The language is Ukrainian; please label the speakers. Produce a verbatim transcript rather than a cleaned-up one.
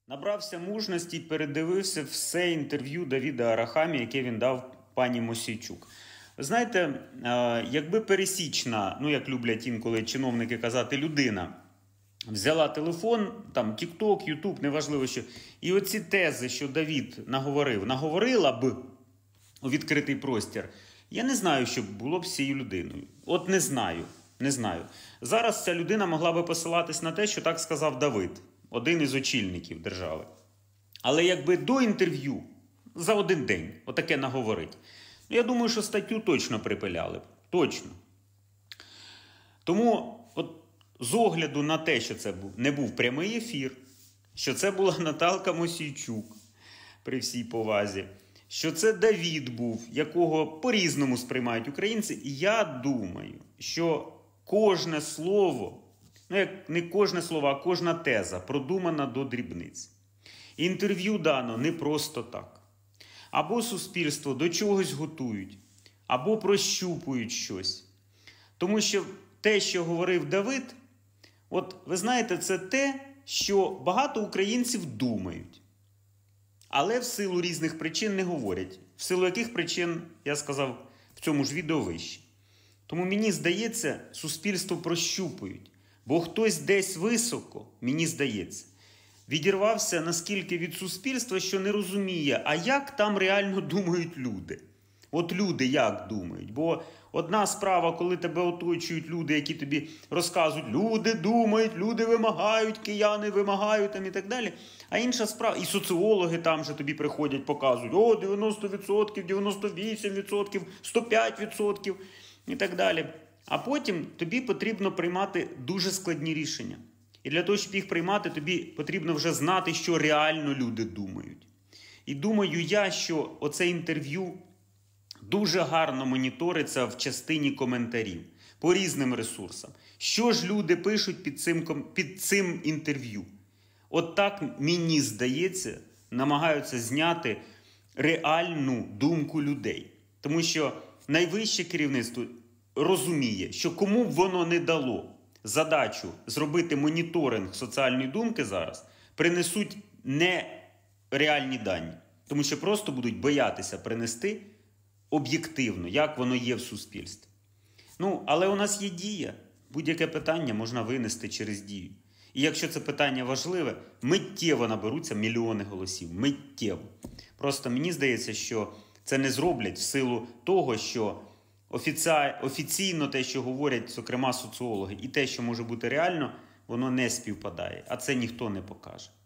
Speaker 1: Набрався мужності і передивився все інтерв'ю Давида Арахамі, яке він дав пані Мосійчук. Ви знаєте, якби пересічна, ну як люблять інколи чиновники казати, людина, взяла телефон, там, тік-ток, ютуб, неважливо що, і оці тези, що Давид наговорив, наговорила б у відкритий простір, я не знаю, що було б з цією людиною. От не знаю, не знаю. Зараз ця людина могла би посилатись на те, що так сказав Давид, один із очільників держави. Але якби до інтерв'ю за один день отаке наговорить, ну, я думаю, що статтю точно припиляли б. Точно. Тому от з огляду на те, що це не був прямий ефір, що це була Наталка Мосійчук, при всій повазі, що це Давид був, якого по-різному сприймають українці, і я думаю, що кожне слово, ну як не кожне слово, а кожна теза продумана до дрібниць. Інтерв'ю дано не просто так. Або суспільство до чогось готують, або прощупують щось. Тому що те, що говорив Давид, от ви знаєте, це те, що багато українців думають. Але в силу різних причин не говорять. В силу яких причин, я сказав в цьому ж відео вище. Тому мені здається, суспільство прощупують. Бо хтось десь високо, мені здається, відірвався наскільки від суспільства, що не розуміє, а як там реально думають люди. От люди як думають? Бо одна справа, коли тебе оточують люди, які тобі розказують, люди думають, люди вимагають, кияни вимагають там і так далі. А інша справа, і соціологи там же тобі приходять, показують, о, дев'яносто відсотків, дев'яносто вісім відсотків, сто п'ять відсотків і так далі. А потім тобі потрібно приймати дуже складні рішення. І для того, щоб їх приймати, тобі потрібно вже знати, що реально люди думають. І думаю я, що оце інтерв'ю дуже гарно моніториться в частині коментарів по різним ресурсам. Що ж люди пишуть під цим, під цим інтерв'ю? От так, мені здається, намагаються зняти реальну думку людей. Тому що найвище керівництво розуміє, що кому б воно не дало задачу зробити моніторинг соціальної думки зараз, принесуть нереальні дані. Тому що просто будуть боятися принести об'єктивно, як воно є в суспільстві. Ну, але у нас є дія. Будь-яке питання можна винести через дію. І якщо це питання важливе, миттєво наберуться мільйони голосів. Миттєво. Просто мені здається, що це не зроблять в силу того, що офіці... офіційно те, що говорять, зокрема, соціологи, і те, що може бути реально, воно не співпадає. А це ніхто не покаже.